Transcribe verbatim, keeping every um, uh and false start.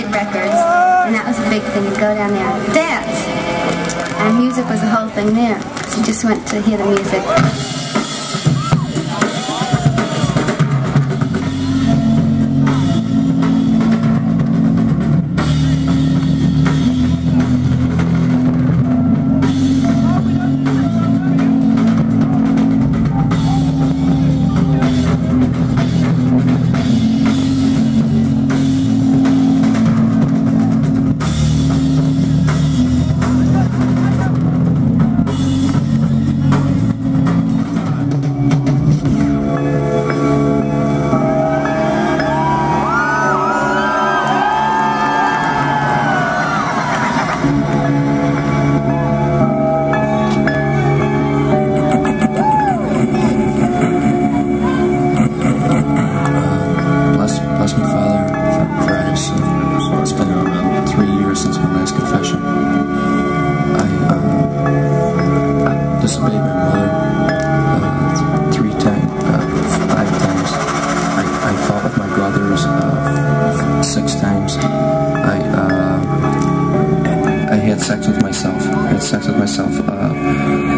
records, and that was a big thing, to go down there and dance. And music was the whole thing there, so you just went to hear the music. Sex with myself. I had sex with myself uh,